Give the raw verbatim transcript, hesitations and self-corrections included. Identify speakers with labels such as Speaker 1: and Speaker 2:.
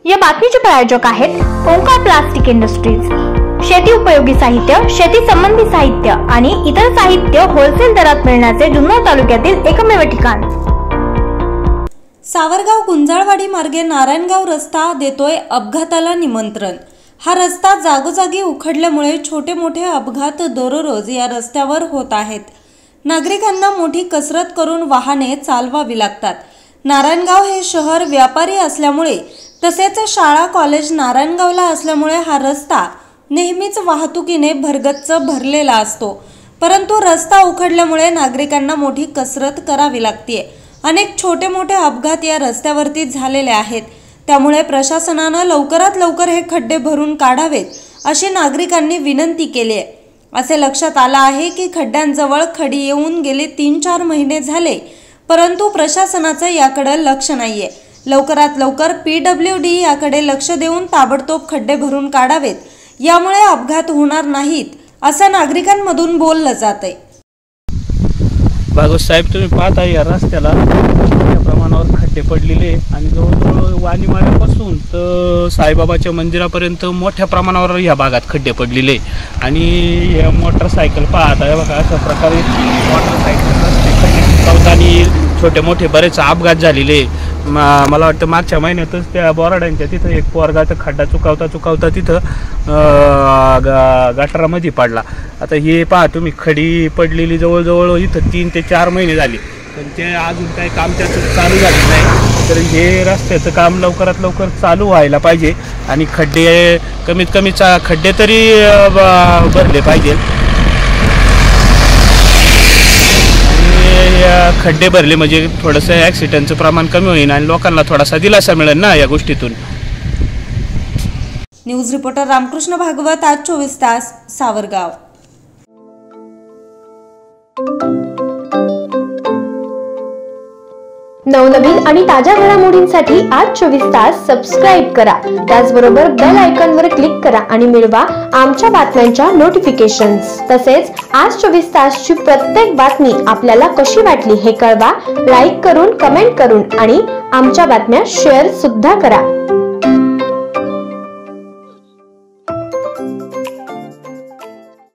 Speaker 1: या बातमीचे प्रायोजक आहेत ओंकार प्लास्टिक इंडस्ट्रीज। शेती उपयोगी साहित्य, शेती संबंधी साहित्य आणि इतर साहित्य होलसेल दरात मिळण्याचे जुन्नर तालुक्यातील एकमेव ठिकाण।
Speaker 2: सावरगाव गुंजाळवाडी मार्गे नारायणगाव रस्ता देतोय अपघाताला निमंत्रण। हा रस्ता जागोजागी उखडल्यामुळे छोटे मोठे अपघात दररोज या रस्त्यावर होत आहेत। नागरिकांना मोठी कसरत करून वाहने चालवावी लागतात। नारायणगाव हे शहर व्यापारी असल्यामुळे तसेच शाळा कॉलेज नारायणगावला असल्यामुळे हा रस्ता नेहमीच वाहतुकीने भरगच्च भरलेला असतो। परंतु रस्ता उखडल्यामुळे नागरिकांना मोठी कसरत करावी लागते। अनेक छोटे मोठे अपघात या रस्त्यावरती झालेले आहेत। त्यामुळे प्रशासनाने लवकरात लवकर हे खड्डे भरून काढावेत अशी नागरिकांनी विनंती केली आहे। असे लक्षात आले आहे की खड्ड्यांजवळ खडी येऊन गेले तीन चार महिने झाले, परंतु प्रशासनाचं याकडे लक्ष नाहीये। लवकरात लवकर पी डब्ल्यू डी याकडे लक्ष देऊन ताबडतोब खड्डे भरून काढावेत, यामुळे अपघात होणार नाहीत असं नागरिकांमधून बोललं जातंय।
Speaker 3: भागवत साहेब, तुम्ही पाहता या रस्त्याला मोठ्या प्रमाणावर खड्डे पडलेले आणि जवळजवळ वाणीमाळ्यापासून तर साईबाबाच्या मंदिरापर्यंत मोठ्या प्रमाणावर या भागात खड्डे पडलेले आणि मोटरसायकल पाहता बघा अशा प्रकारे मोटरसायकल रस्ते छोटे मोठे बरेच अपघात झालेले। मला वाटतं मागच्या महिन्यातच त्या बोराड्यांच्या तिथं एक पोरगाचा खड्डा चुकावता चुकावता तिथं गटारामध्ये पडला। आता हे पहा तुम्ही, खडी पडलेली जवळजवळ इथं तीन ते चार महिने झाले, पण ते अजून काही काम त्याचं चालू झालं नाही। तर हे रस्त्याचं काम लवकरात लवकर चालू व्हायला पाहिजे आणि खड्डे कमीत कमी चा खड्डे तरी भरले पाहिजे। खड्डे भरले म्हणजे थोडंसं ॲक्सिडेंटचं प्रमाण कमी होईल आणि लोकांना थोडासा दिलासा मिळेल ना या गोष्टीतून।
Speaker 2: न्यूज रिपोर्टर रामकृष्ण भागवत, आज चोवीस तास, सावरगाव।
Speaker 1: नवनवीन आणि ताज्या घडामोडींसाठी आज चोवीस तास सबस्क्राईब करा। त्याचबरोबर बेल आयकॉनवर क्लिक करा आणि मिळवा आमच्या बातम्यांच्या नोटिफिकेशन्स। तसेच आज चोवीस तासची प्रत्येक बातमी आपल्याला कशी वाटली हे कळवा, लाईक करून, कमेंट करून आणि आमच्या बातम्या शेअर सुद्धा करा।